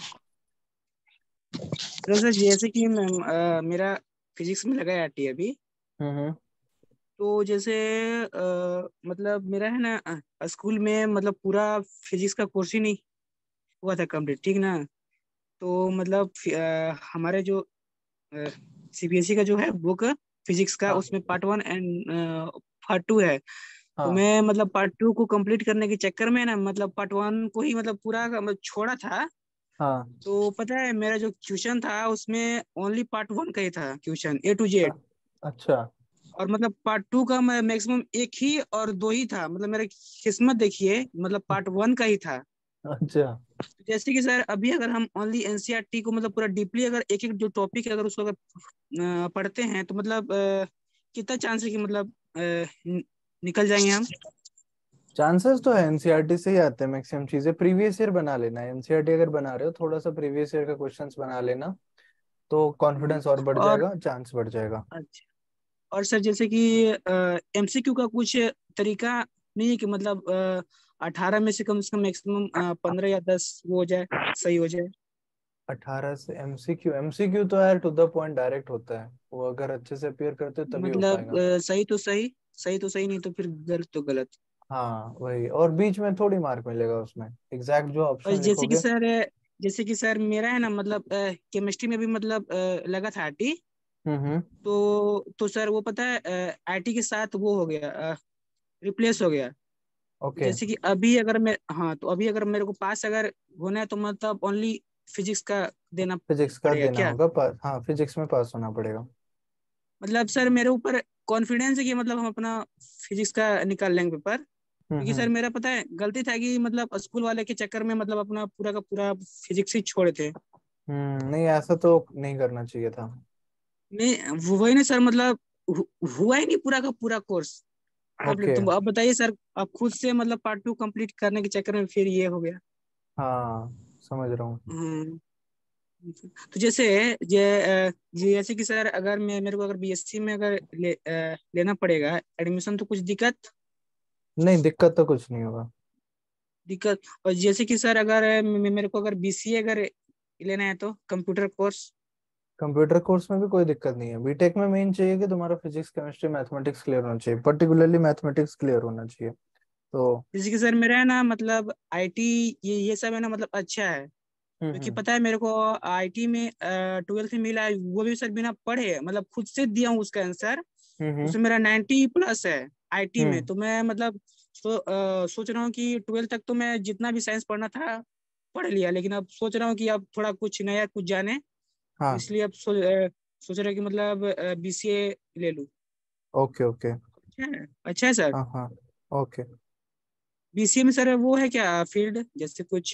हेलो सर, जैसे कि मेरा फिजिक्स में लगा है आरटी अभी। हम्म। तो जैसे मतलब मेरा है ना स्कूल में मतलब पूरा फिजिक्स का कोर्स ही नहीं हुआ था कंप्लीट, ठीक ना। तो मतलब हमारे जो सीबीएसई का जो है बुक फिजिक्स का, हाँ उसमें पार्ट 1 एंड पार्ट 2 है। तो हाँ मैं मतलब पार्ट 2 को कंप्लीट करने के चक्कर में ना मतलब पार्ट 1 को ही मतलब पूरा मतलब छोड़ा था। हाँ। तो पता है मेरा जो क्वेश्चन था उसमें ओनली पार्ट 1 का ही था क्वेश्चन A to Z। अच्छा और मतलब पार्ट 2 का मैं मैक्सिमम एक ही और दो ही था, मतलब मेरा किस्मत देखिए, मतलब पार्ट 1 का ही था। अच्छा। जैसे कि सर अभी अगर हम ओनली एनसीईआरटी को मतलब पूरा डीपली अगर एक एक जो टॉपिक है अगर उसको अगर पढ़ते हैं तो मतलब कितना चांस है कि मतलब निकल जाएंगे हम? चांसेस तो है, एनसीईआरटी से ही आते हैं मैक्सिमम चीजें, प्रीवियस ईयर बना लेना है। एनसीईआरटी अगर बना रहे हो थोड़ा सा प्रीवियस ईयर का क्वेश्चंस बना लेना, तो कॉन्फिडेंस और बढ़ और जाएगा, चांस बढ़ जाएगा। अच्छा, और सर जैसे कि एमसीक्यू का कुछ तरीका नहीं है कि मतलब 18 में से कम मैक्सिमम 15 या 10 वो हो जाए, सही हो जाए? 18 से एमसीक्यू तो यार टू द पॉइंट डायरेक्ट होता है, वो अगर अच्छे से अपियर करते हो तभी हो मतलब पाएगा। सही तो सही, सही तो सही, नहीं तो फिर गलत तो गलत। हाँ वही, और बीच में थोड़ी मार्क मिलेगा उसमें, एग्जैक्ट जो और ऑप्शन लिखोगे। जैसे कि सर मेरा है ना, मतलब केमिस्ट्री में भी मतलब लगा था आईटी। हम्म। तो सर वो पता है आईटी के साथ वो हो गया, रिप्लेस हो गया। तो ओके, जैसे कि अभी अगर मैं, हाँ तो अभी अगर मेरे को पास अगर होना है तो मतलब ओनली फिजिक्स का देना फिजिक्स का पड़ेगा देना क्या? होगा, पास, हाँ फिजिक्स में पास होना पड़ेगा। मतलब सर मेरे ऊपर कॉन्फिडेंस है कि मतलब हम अपना फिजिक्स का निकाल लेंगे पेपर। क्योंकि सर हम्म। मेरा पता है गलती था कि मतलब स्कूल वाले के चक्कर में मतलब अपना पूरा का पूरा फिजिक्स ही छोड़े थे। नहीं ऐसा तो नहीं करना चाहिए था। नहीं वही नहीं सर, मतलब हुआ ही नहीं पूरा का पूरा कोर्स कंप्लीट। ओके। तुम अब बताइए सर, आप खुद से मतलब पार्ट टू कंप्लीट करने के चक्कर में फिर ये हो गया। हाँ समझ रहा हूँ। हम्म। तो जैसे जैसे कि सर अगर मैं मेरे को अगर बीएससी में अगर लेना पड़ेगा एडमिशन, तो कुछ दिक्कत? नहीं दिक्कत तो कुछ नहीं होगा। दिक्कत। और जैसे कि सर अगर मेरे को अगर बीसीए अगर लेना है तो कंप्यूटर कोर्स? कंप्यूटर कोर्स में भी कोई दिक्कत नहीं है, बीटेक में मेन चाहिए कि तुम्हारा फिजिक्स केमिस्ट्री मैथमेटिक्स क्लियर होना चाहिए, पर्टिकुलरली मैथमेटिक्स क्लियर होना चाहिए। तो जैसे कि सर मेरा है ना, मतलब आईटी, ये सब है ना, मतलब अच्छा है। क्योंकि हम्म। पता है मेरे को आईटी में 12th में मिला है, वो भी सर बिना पढ़े, मतलब खुद से दिया हूँ उसका आंसर। हम्म। उसमें मेरा 90+ है आईटी में। हम्म। तो मैं मतलब सोच रहा हूँ कि 12th तक तो मैं जितना भी साइंस पढ़ना था पढ़ लिया, लेकिन अब सोच रहा हूँ कि अब थोड़ा कुछ नया कुछ जाने। तो हाँ। इसलिए अब सोच रहा हूँ कि मतलब बीसीए ले लूँ। Okay okay. अच्छा है सर। हाँ हाँ। ओके। बीसीए में सर वो है क्या फील्ड, जैसे कुछ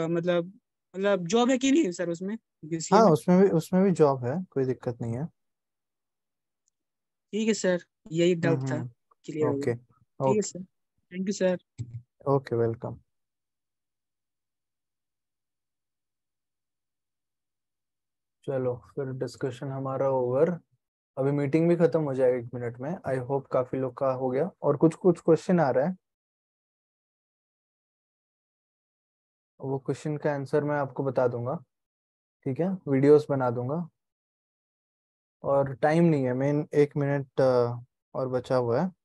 मतलब जॉब है कि नहीं सर उसमें, बीसीए हाँ में? उसमें भी जॉब है, कोई दिक्कत नहीं है। ठीक है सर, यही डाउट था, क्लियर हो गया। ओके। ठीक है okay. Sir, thank you sir. Okay welcome. चलो फिर डिस्कशन हमारा ओवर। अभी मीटिंग भी खत्म हो जाएगा 1 मिनट में, आई होप काफी लोग का हो गया, और कुछ कुछ क्वेश्चन आ रहा है, वो क्वेश्चन का आंसर मैं आपको बता दूंगा। ठीक है, वीडियोस बना दूंगा। और टाइम नहीं है मेन, 1 मिनट और बचा हुआ है।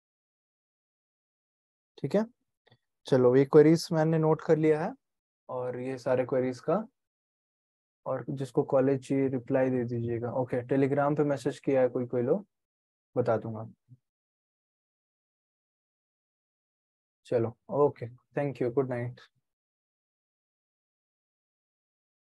ठीक है, चलो ये क्वेरीज मैंने नोट कर लिया है, और ये सारे क्वेरीज का, और जिसको कॉलेज चाहिए रिप्लाई दे दीजिएगा। ओके, टेलीग्राम पे मैसेज किया है कोई कोई लोग, बता दूंगा। चलो okay, thank you, good night.